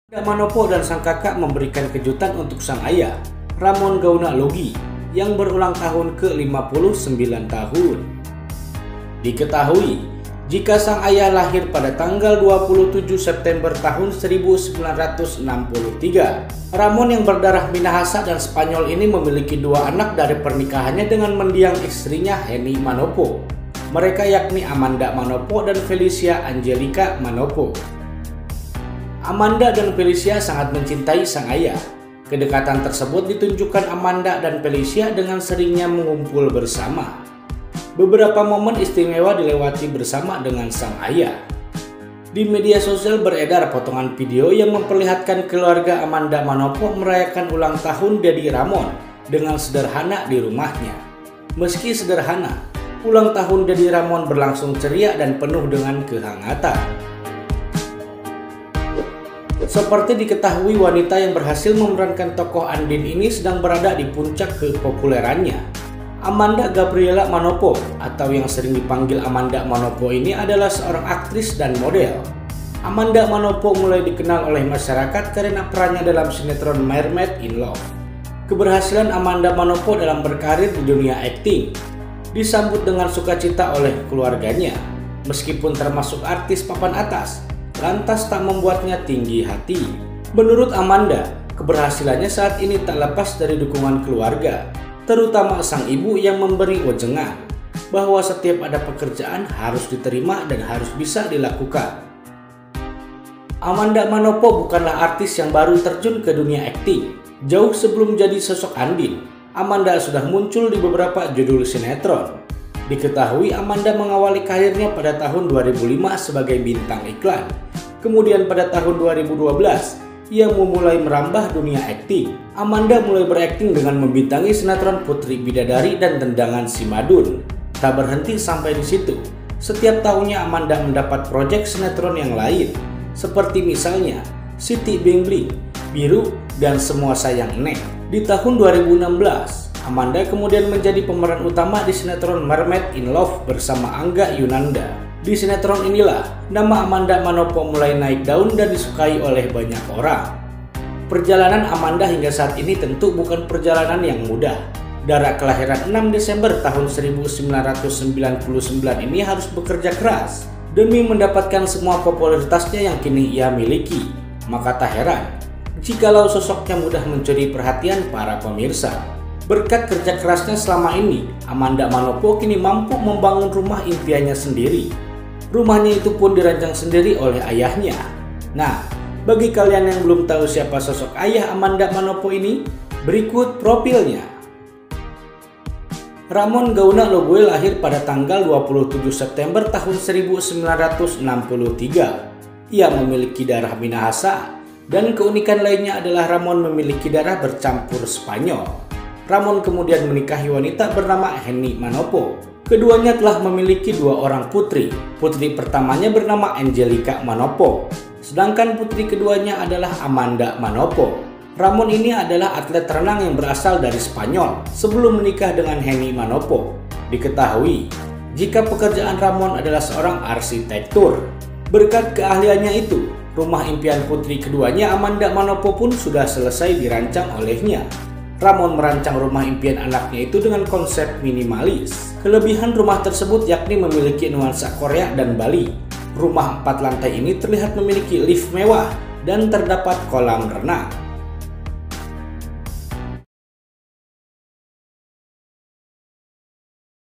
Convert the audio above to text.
Manopo dan sang kakak memberikan kejutan untuk sang ayah, Ramon Gauna Logi, yang berulang tahun ke-59 tahun. Diketahui, jika sang ayah lahir pada tanggal 27 September tahun 1963, Ramon yang berdarah Minahasa dan Spanyol ini memiliki dua anak dari pernikahannya dengan mendiang istrinya Henny Manopo. Mereka yakni Amanda Manopo dan Felicia Angelica Manopo. Amanda dan Felicia sangat mencintai sang ayah. Kedekatan tersebut ditunjukkan Amanda dan Felicia dengan seringnya mengumpul bersama. Beberapa momen istimewa dilewati bersama dengan sang ayah. Di media sosial beredar potongan video yang memperlihatkan keluarga Amanda Manopo merayakan ulang tahun Daddy Ramon dengan sederhana di rumahnya. Meski sederhana, ulang tahun Daddy Ramon berlangsung ceria dan penuh dengan kehangatan. Seperti diketahui, wanita yang berhasil memerankan tokoh Andin ini sedang berada di puncak kepopulerannya. Amanda Gabriela Manopo atau yang sering dipanggil Amanda Manopo ini adalah seorang aktris dan model. Amanda Manopo mulai dikenal oleh masyarakat karena perannya dalam sinetron Mermaid in Love. Keberhasilan Amanda Manopo dalam berkarir di dunia akting disambut dengan sukacita oleh keluarganya. Meskipun termasuk artis papan atas, lantas tak membuatnya tinggi hati. Menurut Amanda, keberhasilannya saat ini tak lepas dari dukungan keluarga, terutama sang ibu yang memberi wejangan bahwa setiap ada pekerjaan harus diterima dan harus bisa dilakukan. Amanda Manopo bukanlah artis yang baru terjun ke dunia akting. Jauh sebelum jadi sosok Andin, Amanda sudah muncul di beberapa judul sinetron. Diketahui Amanda mengawali karirnya pada tahun 2005 sebagai bintang iklan. Kemudian pada tahun 2012, ia memulai merambah dunia akting. Amanda mulai berakting dengan membintangi sinetron Putri Bidadari dan Tendangan Si Madun. Tak berhenti sampai di situ. Setiap tahunnya Amanda mendapat proyek sinetron yang lain, seperti misalnya Siti Bling Bling, Biru, dan Semua Sayang Neng. Di tahun 2016, Amanda kemudian menjadi pemeran utama di sinetron Mermaid in Love bersama Angga Yunanda. Di sinetron inilah nama Amanda Manopo mulai naik daun dan disukai oleh banyak orang. Perjalanan Amanda hingga saat ini tentu bukan perjalanan yang mudah. Dara kelahiran 6 Desember tahun 1999 ini harus bekerja keras demi mendapatkan semua popularitasnya yang kini ia miliki. Maka tak heran jikalau sosoknya mudah mencuri perhatian para pemirsa. Berkat kerja kerasnya selama ini, Amanda Manopo kini mampu membangun rumah impiannya sendiri. Rumahnya itu pun dirancang sendiri oleh ayahnya. Nah, bagi kalian yang belum tahu siapa sosok ayah Amanda Manopo ini, berikut profilnya. Ramon Gauna Logi lahir pada tanggal 27 September tahun 1963. Ia memiliki darah Minahasa, dan keunikan lainnya adalah Ramon memiliki darah bercampur Spanyol. Ramon kemudian menikahi wanita bernama Henny Manopo. Keduanya telah memiliki dua orang putri. Putri pertamanya bernama Angelica Manopo, sedangkan putri keduanya adalah Amanda Manopo. Ramon ini adalah atlet renang yang berasal dari Spanyol sebelum menikah dengan Henny Manopo. Diketahui, jika pekerjaan Ramon adalah seorang arsitektur. Berkat keahliannya itu, rumah impian putri keduanya Amanda Manopo pun sudah selesai dirancang olehnya. Ramon merancang rumah impian anaknya itu dengan konsep minimalis. Kelebihan rumah tersebut yakni memiliki nuansa Korea dan Bali. Rumah 4 lantai ini terlihat memiliki lift mewah dan terdapat kolam renang.